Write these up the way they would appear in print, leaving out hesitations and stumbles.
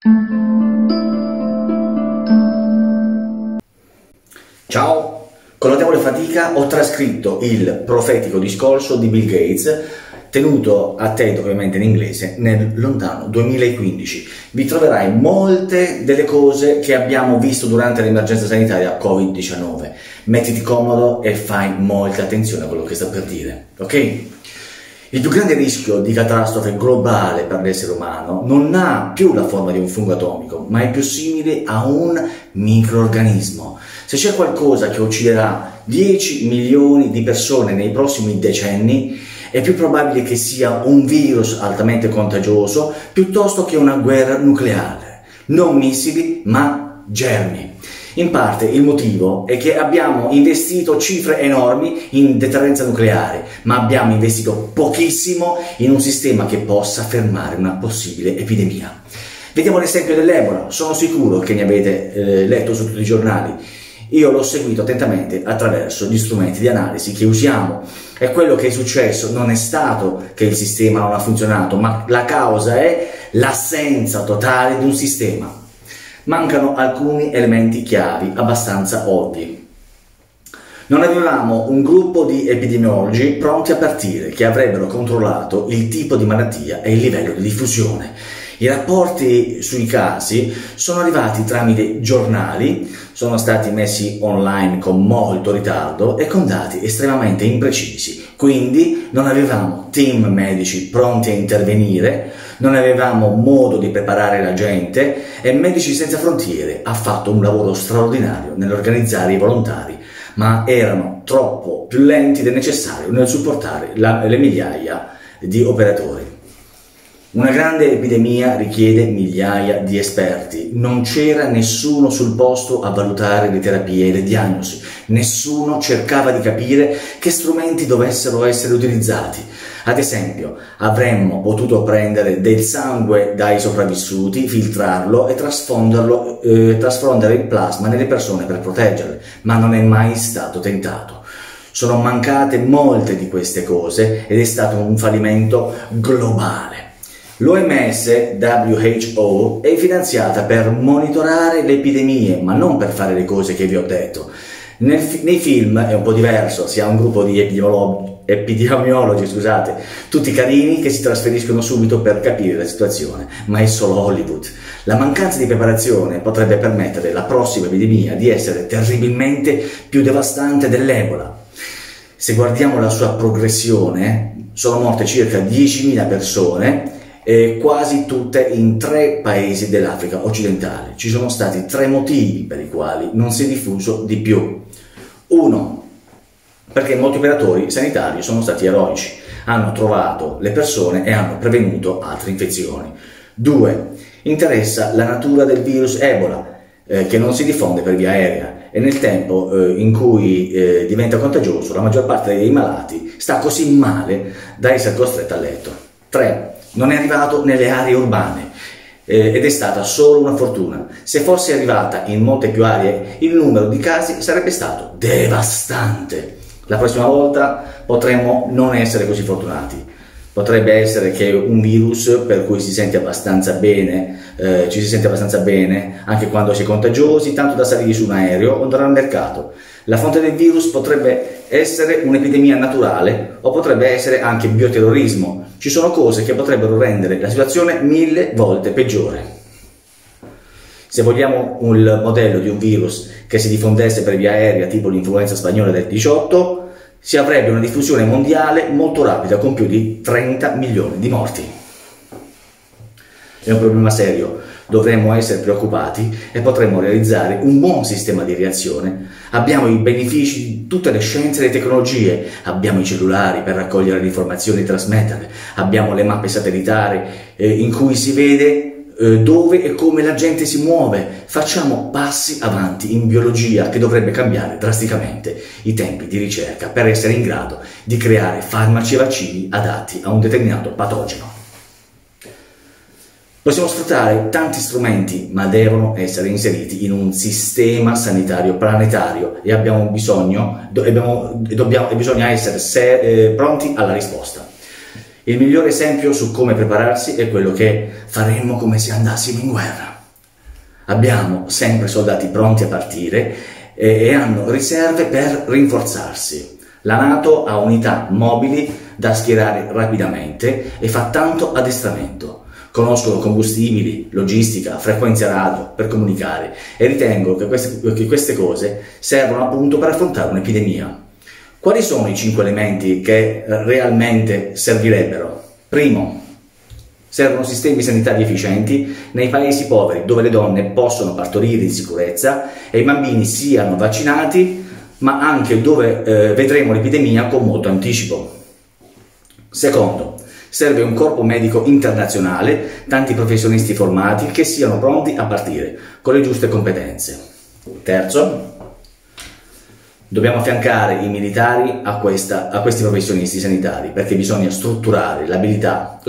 Ciao, con notevole fatica ho trascritto il profetico discorso di Bill Gates, tenuto a TED ovviamente in inglese, nel lontano 2015. Vi troverai molte delle cose che abbiamo visto durante l'emergenza sanitaria Covid-19. Mettiti comodo e fai molta attenzione a quello che sto per dire, ok? Il più grande rischio di catastrofe globale per l'essere umano non ha più la forma di un fungo atomico, ma è più simile a un microorganismo. Se c'è qualcosa che ucciderà 10 milioni di persone nei prossimi decenni, è più probabile che sia un virus altamente contagioso piuttosto che una guerra nucleare. Non missili, ma germi. In parte il motivo è che abbiamo investito cifre enormi in deterrenza nucleare, ma abbiamo investito pochissimo in un sistema che possa fermare una possibile epidemia. Vediamo l'esempio dell'Ebola. Sono sicuro che ne avete letto su tutti i giornali. Io l'ho seguito attentamente attraverso gli strumenti di analisi che usiamo, e quello che è successo non è stato che il sistema non ha funzionato, ma la causa è l'assenza totale di un sistema. Mancano alcuni elementi chiavi abbastanza ovvi. Non avevamo un gruppo di epidemiologi pronti a partire che avrebbero controllato il tipo di malattia e il livello di diffusione. I rapporti sui casi sono arrivati tramite giornali, sono stati messi online con molto ritardo e con dati estremamente imprecisi. Quindi non avevamo team medici pronti a intervenire, non avevamo modo di preparare la gente, e Medici Senza Frontiere ha fatto un lavoro straordinario nell'organizzare i volontari, ma erano troppo più lenti del necessario nel supportare le migliaia di operatori. Una grande epidemia richiede migliaia di esperti. Non c'era nessuno sul posto a valutare le terapie e le diagnosi. Nessuno cercava di capire che strumenti dovessero essere utilizzati. Ad esempio, avremmo potuto prendere del sangue dai sopravvissuti, filtrarlo e trasfondere il plasma nelle persone per proteggerle, ma non è mai stato tentato. Sono mancate molte di queste cose ed è stato un fallimento globale. L'OMS, WHO, è finanziata per monitorare le epidemie, ma non per fare le cose che vi ho detto. Nei film è un po' diverso, si ha un gruppo di epidemiologi, tutti carini che si trasferiscono subito per capire la situazione, ma è solo Hollywood. La mancanza di preparazione potrebbe permettere alla prossima epidemia di essere terribilmente più devastante dell'Ebola. Se guardiamo la sua progressione, sono morte circa 10.000 persone, quasi tutte in 3 paesi dell'Africa occidentale. Ci sono stati 3 motivi per i quali non si è diffuso di più. 1. Perché molti operatori sanitari sono stati eroici, hanno trovato le persone e hanno prevenuto altre infezioni. 2. Interessa la natura del virus Ebola, che non si diffonde per via aerea, e nel tempo in cui diventa contagioso, la maggior parte dei malati sta così male da essere costretta a letto. 3. Non è arrivato nelle aree urbane ed è stata solo una fortuna. Se fosse arrivata in molte più aree, il numero di casi sarebbe stato devastante. La prossima volta potremmo non essere così fortunati. Potrebbe essere che un virus per cui si sente abbastanza bene, ci si sente abbastanza bene anche quando si è contagiosi, tanto da salire su un aereo o andare al mercato. La fonte del virus potrebbe essere un'epidemia naturale o potrebbe essere anche bioterrorismo. Ci sono cose che potrebbero rendere la situazione 1000 volte peggiore. Se vogliamo un modello di un virus che si diffondesse per via aerea tipo l'influenza spagnola del 18, si avrebbe una diffusione mondiale molto rapida con più di 30 milioni di morti. È un problema serio, dovremmo essere preoccupati e potremmo realizzare un buon sistema di reazione. Abbiamo i benefici di tutte le scienze e le tecnologie, abbiamo i cellulari per raccogliere le informazioni e trasmetterle, abbiamo le mappe satellitari in cui si vede dove e come la gente si muove. Facciamo passi avanti in biologia che dovrebbe cambiare drasticamente i tempi di ricerca per essere in grado di creare farmaci e vaccini adatti a un determinato patogeno. Possiamo sfruttare tanti strumenti, ma devono essere inseriti in un sistema sanitario planetario e bisogna essere pronti alla risposta. Il migliore esempio su come prepararsi è quello che faremmo come se andassimo in guerra. Abbiamo sempre soldati pronti a partire e hanno riserve per rinforzarsi. La NATO ha unità mobili da schierare rapidamente e fa tanto addestramento. Conoscono combustibili, logistica, frequenze radio per comunicare e ritengo che queste cose servono appunto per affrontare un'epidemia. Quali sono i 5 elementi che realmente servirebbero? Primo, servono sistemi sanitari efficienti nei paesi poveri dove le donne possono partorire in sicurezza e i bambini siano vaccinati, ma anche dove vedremo l'epidemia con molto anticipo. Secondo, serve un corpo medico internazionale, tanti professionisti formati che siano pronti a partire con le giuste competenze. Terzo, dobbiamo affiancare i militari a questi professionisti sanitari perché bisogna sfruttare l'abilità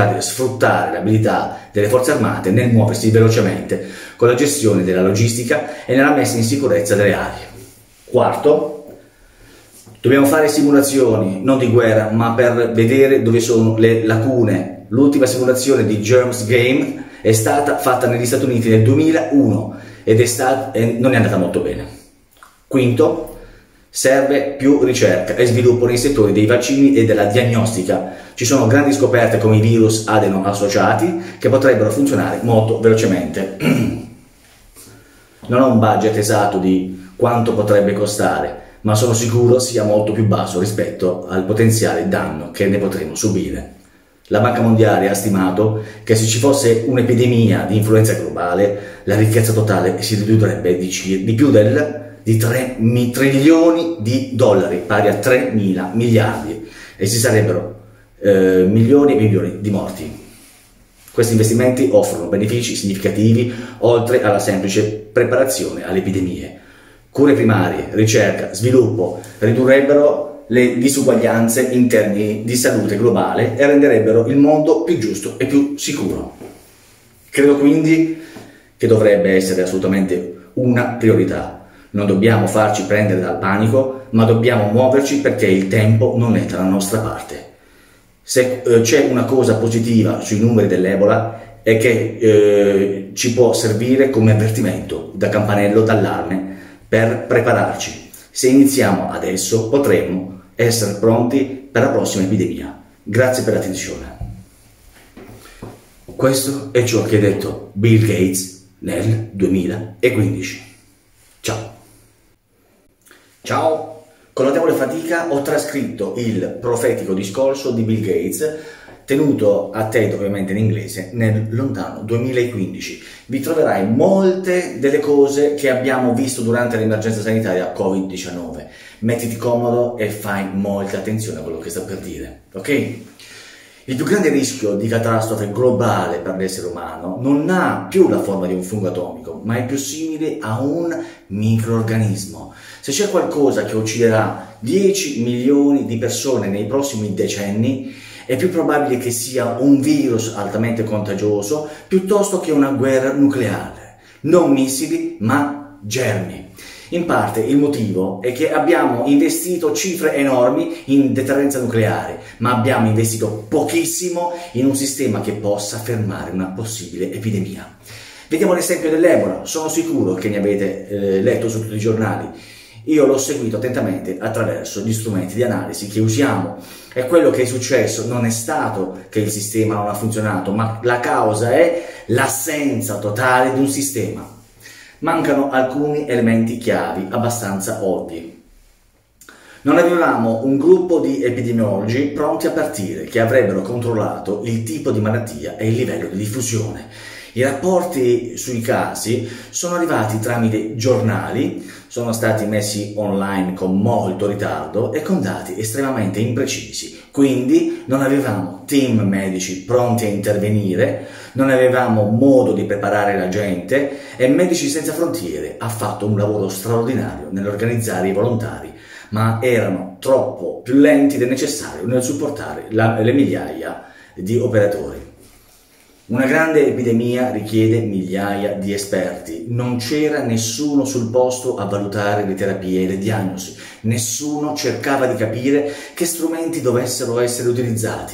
delle forze armate nel muoversi velocemente con la gestione della logistica e nella messa in sicurezza delle aree. Quarto, dobbiamo fare simulazioni, non di guerra, ma per vedere dove sono le lacune. L'ultima simulazione di Germs Game è stata fatta negli Stati Uniti nel 2001 e non è andata molto bene. Quinto, serve più ricerca e sviluppo nei settori dei vaccini e della diagnostica. Ci sono grandi scoperte come i virus adeno associati che potrebbero funzionare molto velocemente. Non ho un budget esatto di quanto potrebbe costare, ma sono sicuro sia molto più basso rispetto al potenziale danno che ne potremo subire. La Banca Mondiale ha stimato che se ci fosse un'epidemia di influenza globale, la ricchezza totale si ridurrebbe di più di 3 trilioni di dollari, pari a 3.000 miliardi, e ci sarebbero milioni e milioni di morti. Questi investimenti offrono benefici significativi oltre alla semplice preparazione alle epidemie. Cure primarie, ricerca, sviluppo ridurrebbero le disuguaglianze in termini di salute globale e renderebbero il mondo più giusto e più sicuro. Credo quindi che dovrebbe essere assolutamente una priorità. Non dobbiamo farci prendere dal panico, ma dobbiamo muoverci perché il tempo non è dalla nostra parte. Se c'è una cosa positiva sui numeri dell'Ebola è che ci può servire come avvertimento da campanello d'allarme per prepararci. Se iniziamo adesso potremo essere pronti per la prossima epidemia. Grazie per l'attenzione. Questo è ciò che ha detto Bill Gates nel 2015. Ciao. Ciao. Con notevole fatica ho trascritto il profetico discorso di Bill Gates, tenuto a TED ovviamente in inglese, nel lontano 2015. Vi troverai molte delle cose che abbiamo visto durante l'emergenza sanitaria Covid-19. Mettiti comodo e fai molta attenzione a quello che sta per dire, ok? Il più grande rischio di catastrofe globale per l'essere umano non ha più la forma di un fungo atomico, ma è più simile a un microorganismo. Se c'è qualcosa che ucciderà 10 milioni di persone nei prossimi decenni, è più probabile che sia un virus altamente contagioso piuttosto che una guerra nucleare. Non missili, ma germi. In parte il motivo è che abbiamo investito cifre enormi in deterrenza nucleare, ma abbiamo investito pochissimo in un sistema che possa fermare una possibile epidemia. Vediamo l'esempio dell'Ebola. Sono sicuro che ne avete letto su tutti i giornali. Io l'ho seguito attentamente attraverso gli strumenti di analisi che usiamo e quello che è successo non è stato che il sistema non ha funzionato, ma la causa è l'assenza totale di un sistema. Mancano alcuni elementi chiavi abbastanza ovvi. Non avevamo un gruppo di epidemiologi pronti a partire che avrebbero controllato il tipo di malattia e il livello di diffusione. I rapporti sui casi sono arrivati tramite giornali, sono stati messi online con molto ritardo e con dati estremamente imprecisi. Quindi non avevamo team medici pronti a intervenire, non avevamo modo di preparare la gente e Medici Senza Frontiere ha fatto un lavoro straordinario nell'organizzare i volontari, ma erano troppo più lenti del necessario nel supportare le migliaia di operatori. Una grande epidemia richiede migliaia di esperti. Non c'era nessuno sul posto a valutare le terapie e le diagnosi. Nessuno cercava di capire che strumenti dovessero essere utilizzati.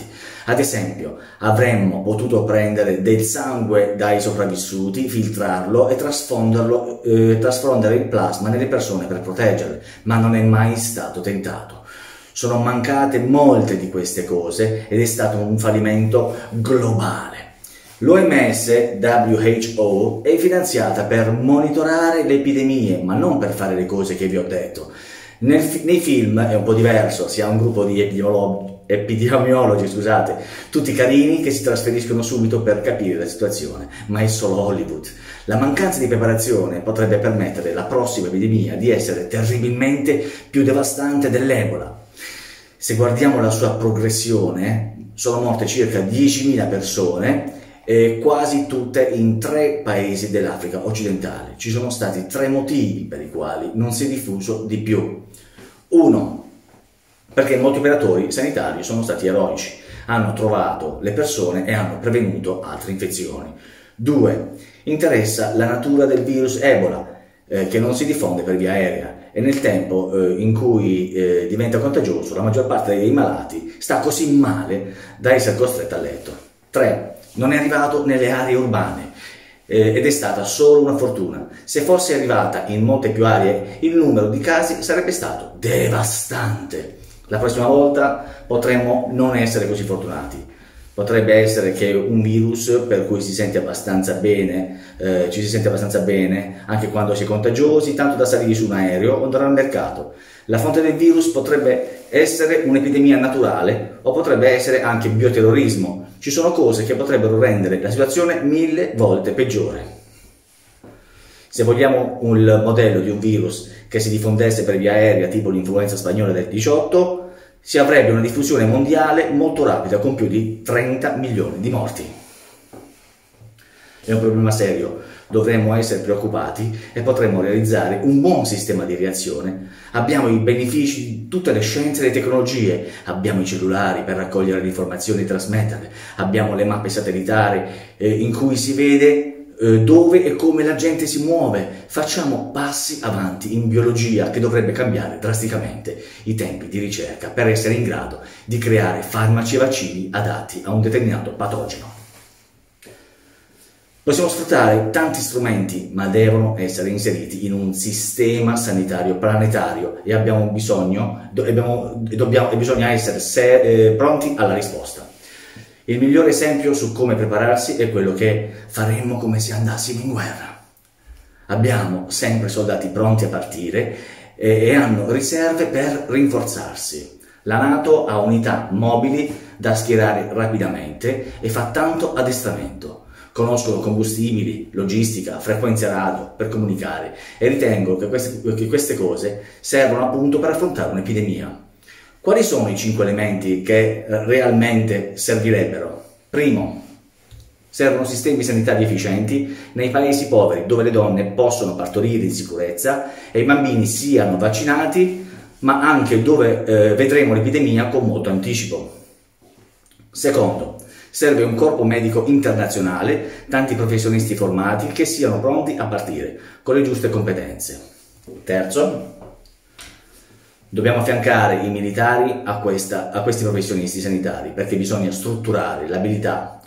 Ad esempio, avremmo potuto prendere del sangue dai sopravvissuti, filtrarlo e trasfondere il plasma nelle persone per proteggerle, ma non è mai stato tentato. Sono mancate molte di queste cose ed è stato un fallimento globale. L'OMS, WHO, è finanziata per monitorare le epidemie, ma non per fare le cose che vi ho detto. Nei film è un po' diverso, si ha un gruppo di epidemiologi, scusate, tutti carini che si trasferiscono subito per capire la situazione, ma è solo Hollywood. La mancanza di preparazione potrebbe permettere alla prossima epidemia di essere terribilmente più devastante dell'Ebola. Se guardiamo la sua progressione, sono morte circa 10.000 persone, quasi tutte in 3 paesi dell'Africa occidentale. Ci sono stati 3 motivi per i quali non si è diffuso di più. 1. Perché molti operatori sanitari sono stati eroici, hanno trovato le persone e hanno prevenuto altre infezioni. 2. Interessa la natura del virus Ebola, che non si diffonde per via aerea e nel tempo in cui diventa contagioso la maggior parte dei malati sta così male da essere costretto a letto. 3. Non è arrivato nelle aree urbane ed è stata solo una fortuna. Se fosse arrivata in molte più aree, il numero di casi sarebbe stato devastante. La prossima volta potremmo non essere così fortunati. Potrebbe essere che un virus per cui si sente abbastanza bene, ci si sente abbastanza bene anche quando si è contagiosi, tanto da salire su un aereo o andare al mercato. La fonte del virus potrebbe essere un'epidemia naturale o potrebbe essere anche bioterrorismo. Ci sono cose che potrebbero rendere la situazione 1000 volte peggiore. Se vogliamo un modello di un virus che si diffondesse per via aerea tipo l'influenza spagnola del 18, si avrebbe una diffusione mondiale molto rapida con più di 30 milioni di morti. È un problema serio, dovremmo essere preoccupati e potremmo realizzare un buon sistema di reazione. Abbiamo i benefici di tutte le scienze e le tecnologie, abbiamo i cellulari per raccogliere le informazioni e trasmetterle, abbiamo le mappe satellitari in cui si vede dove e come la gente si muove. Facciamo passi avanti in biologia che dovrebbe cambiare drasticamente i tempi di ricerca per essere in grado di creare farmaci e vaccini adatti a un determinato patogeno. Possiamo sfruttare tanti strumenti, ma devono essere inseriti in un sistema sanitario planetario e bisogna essere pronti alla risposta. Il migliore esempio su come prepararsi è quello che faremmo come se andassimo in guerra. Abbiamo sempre soldati pronti a partire e hanno riserve per rinforzarsi. La NATO ha unità mobili da schierare rapidamente e fa tanto addestramento. Conoscono combustibili, logistica, frequenze radio per comunicare e ritengo che queste cose servono appunto per affrontare un'epidemia. Quali sono i 5 elementi che realmente servirebbero? Primo, servono sistemi sanitari efficienti nei paesi poveri dove le donne possono partorire in sicurezza e i bambini siano vaccinati, ma anche dove vedremo l'epidemia con molto anticipo. Secondo, serve un corpo medico internazionale, tanti professionisti formati che siano pronti a partire con le giuste competenze. Terzo, dobbiamo affiancare i militari a questi professionisti sanitari perché bisogna sfruttare l'abilità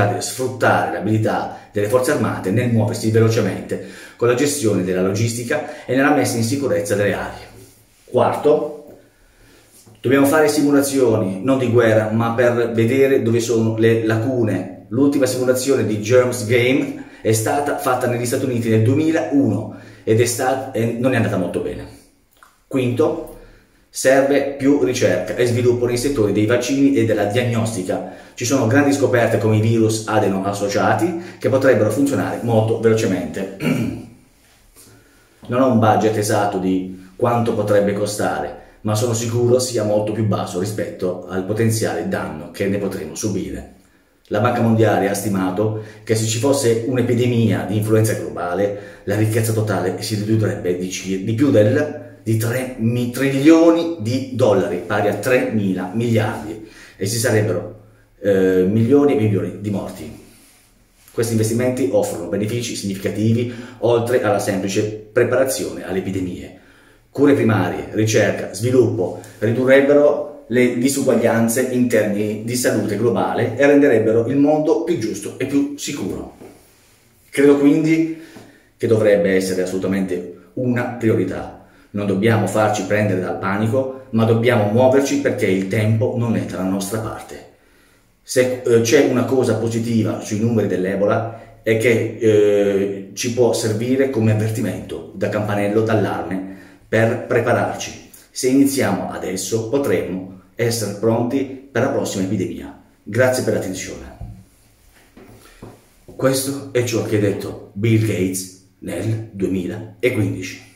delle forze armate nel muoversi velocemente con la gestione della logistica e nella messa in sicurezza delle aree. Quarto, dobbiamo fare simulazioni, non di guerra, ma per vedere dove sono le lacune. L'ultima simulazione di Germs Game è stata fatta negli Stati Uniti nel 2001 e non è andata molto bene. Quinto, serve più ricerca e sviluppo nei settori dei vaccini e della diagnostica. Ci sono grandi scoperte come i virus adeno associati che potrebbero funzionare molto velocemente. Non ho un budget esatto di quanto potrebbe costare, ma sono sicuro sia molto più basso rispetto al potenziale danno che ne potremo subire. La Banca Mondiale ha stimato che se ci fosse un'epidemia di influenza globale, la ricchezza totale si ridurrebbe di più di 3 trilioni di dollari, pari a 3.000 miliardi, e ci sarebbero milioni e milioni di morti. Questi investimenti offrono benefici significativi oltre alla semplice preparazione alle epidemie. Cure primarie, ricerca, sviluppo ridurrebbero le disuguaglianze in termini di salute globale e renderebbero il mondo più giusto e più sicuro. Credo quindi che dovrebbe essere assolutamente una priorità. Non dobbiamo farci prendere dal panico, ma dobbiamo muoverci perché il tempo non è dalla nostra parte. Se c'è una cosa positiva sui numeri dell'Ebola è che ci può servire come avvertimento da campanello d'allarme per prepararci. Se iniziamo adesso potremmo essere pronti per la prossima epidemia. Grazie per l'attenzione. Questo è ciò che ha detto Bill Gates nel 2015.